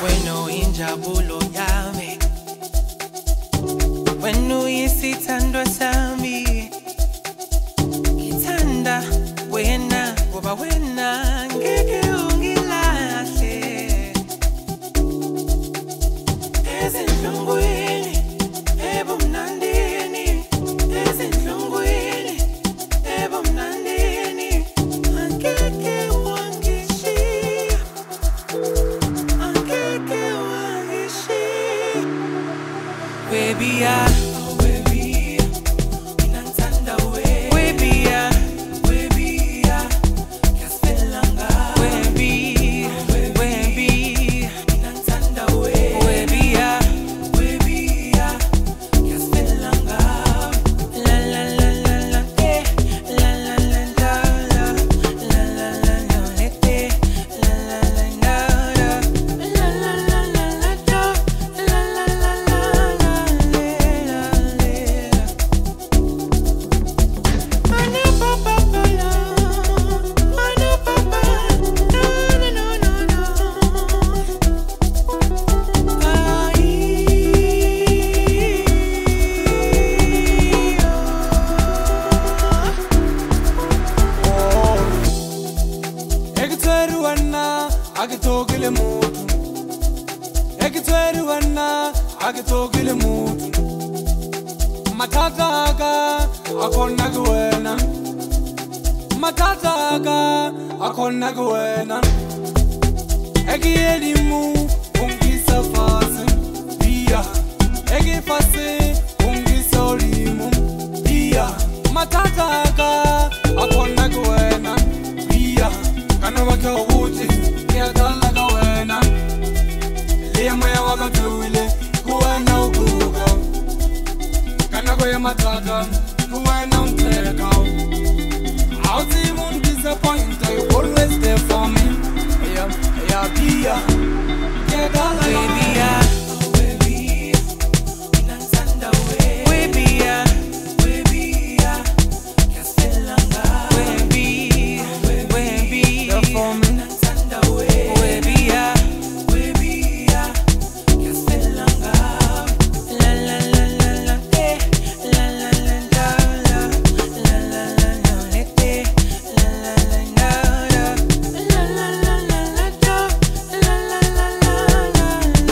Wenu injabulo yami, wenu isithandwa sami. Ngithanda wena ngoba wena ngeke ungilahle. Ezinhlungwini ebumnandini, ezinhlungwini ebumnandini, angeke wangishiya, angeke wangishiya. Webiya, webiya, inanthanda webiya, webiya, ngiyasifela ngawe. Webiya, webiya, inanthanda webiya, webiya, ngiyasifela ngawe. La la la la la, la la la la la, la la la la la, la la la la la, la la la la la, la la la la la. Agitogile mutu matataga akonna gwena, matataga akonna gwena. Egielimu ungisa fase bia, egi fase ungisa olimu bia. Matataga akonna gwena bia, kanova ke uti ke dalla gwena. Lema ya wakatuile kuwena ukuga, kanako ya matata kuwena unteka. I'll see you won't disappoint, you always there for me. Yeah, Bia, yeah, darling. Webiya, inanthanda webiya, webiya, ngiyasifela ngawe. Webiya, webiya, inanthanda webiya, webiya, ngiyasifela ngawe. La la la la la, la la la la la, la la la la la, la la la la la, la la la la la, la la la la la.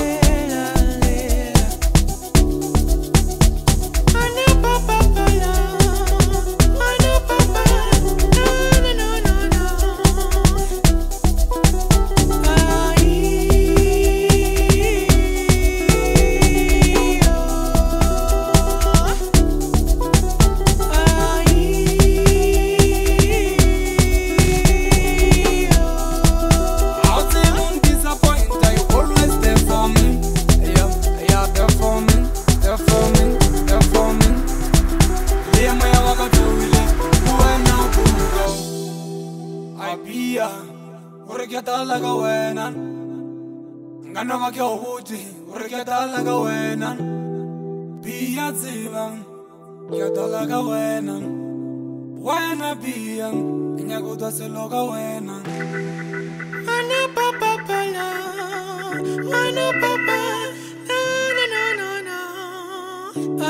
I'll see you won't disappoint, you always there for me. Yeah, there for me, there for me, there for me. Lema ya wakatuile kuwena ukuga, ay Bia, ureketa laga wena. Nganova ke uti ureketa laga wena. Bia ziva, ureketa laga wena. Wena Bia, nyakuta seloga wena. Mana papa pala, mana papa, na na na na na.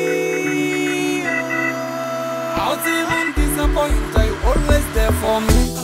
I'll see you won't disappoint, you always there for me.